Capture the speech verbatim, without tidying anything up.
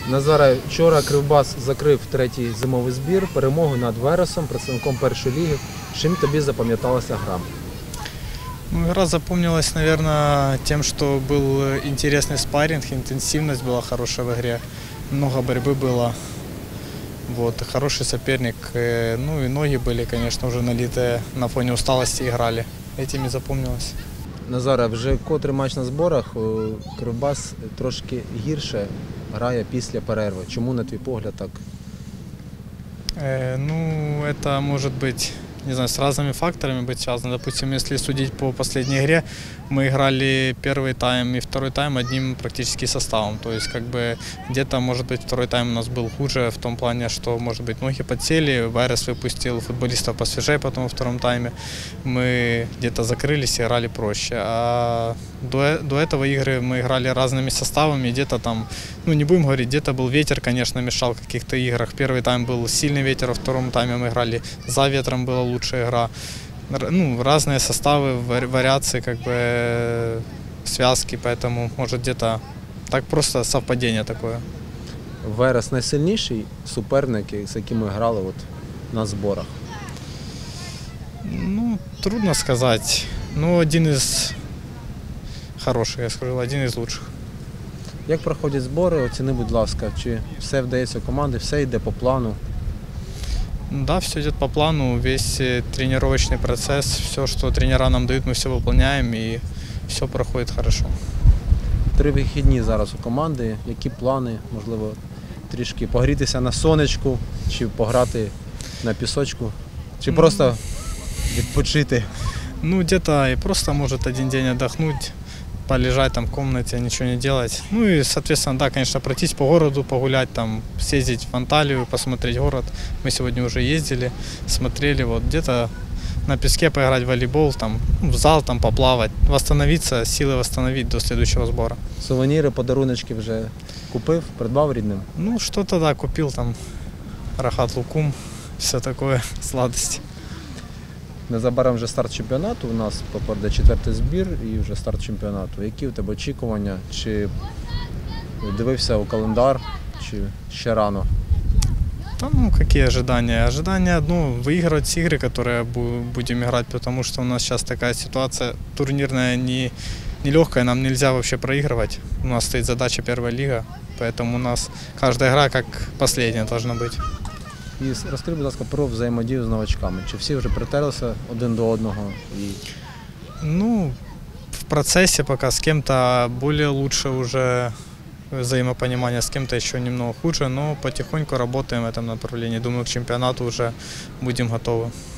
Назаре, вчора Кривбас закрив третій зимовий збір, перемогу над Вересом, представником першої ліги. Чим тобі запам'яталася гра? Ну, игра запомнилась, наверное, тем, что был интересный спарринг, интенсивность была хорошая в игре, много борьбы было, вот, хороший соперник, ну и ноги были, конечно, уже налитые, на фоне усталости играли, этим и запомнилось. Назаре, вже котрий матч на зборах, Кривбас трошки гірше грає після перерви. Чому, на твій погляд, так? Э, ну, это может быть, не знаю, с разными факторами быть связано. Допустим, если судить по последней игре, мы играли первый тайм и второй тайм одним практически составом. То есть, как бы, где-то, может быть, второй тайм у нас был хуже в том плане, что, может быть, ноги подсели, Верес выпустил футболистов посвежее потом во втором тайме. Мы где-то закрылись и играли проще. А до, до этого игры мы играли разными составами, где-то там, ну, не будем говорить, где-то был ветер, конечно, мешал в каких-то играх. Первый тайм был сильный ветер, во втором тайме мы играли за ветром, была лучшая игра. Ну, разные составы, вариации, как бы, связки, поэтому, может, где-то так просто совпадение такое. Верес найсильніший суперник, з яким ми грали от на зборах? Ну, трудно сказать. Ну, один из хороших, я скажу, один из лучших. Як проходять збори? Оціни, будь ласка, чи все вдається у команди, все йде по плану? Да, все идет по плану, весь тренировочный процесс, все, что тренера нам дают, мы все выполняем и все проходит хорошо. Три вихідні зараз у команди. Які плани? Можливо, трішки погрітися на сонечку, чи пограти на пісочку, чи просто відпочити? Ну, где-то и просто, может, один день отдохнуть, полежать там в комнате, ничего не делать. Ну и, соответственно, да, конечно, пройтись по городу, погулять, там, съездить в Анталию, посмотреть город. Мы сегодня уже ездили, смотрели, вот где-то на песке поиграть в волейбол, там, в зал там поплавать, восстановиться, силы восстановить до следующего сбора. Сувеніри, подаруночки вже купив, придбав рідним? Ну, что-то, да, купил там, рахат лукум, все такое, сладости. Незабаром вже старт чемпіонату, у нас попереду четвертий збір і вже старт чемпіонату. Які у тебе очікування? Чи дивився у календар, чи ще рано? Да, ну, какие ожидания? Ожидания, ну, выигрывать с игры, которые будем играть, потому что у нас сейчас такая ситуация турнирная не, нелегкая, нам нельзя вообще проигрывать. У нас стоит задача первая лига, поэтому у нас каждая игра как последняя должна быть. І розкажи, будь ласка, про взаємодію з новачками. Чи всі вже притерлися один до одного? І... Ну, в процессе пока с кем-то более лучше уже взаимопонимание, с кем-то еще немного хуже, но потихоньку работаем в этом направлении. Думаю, к чемпионату уже будем готовы.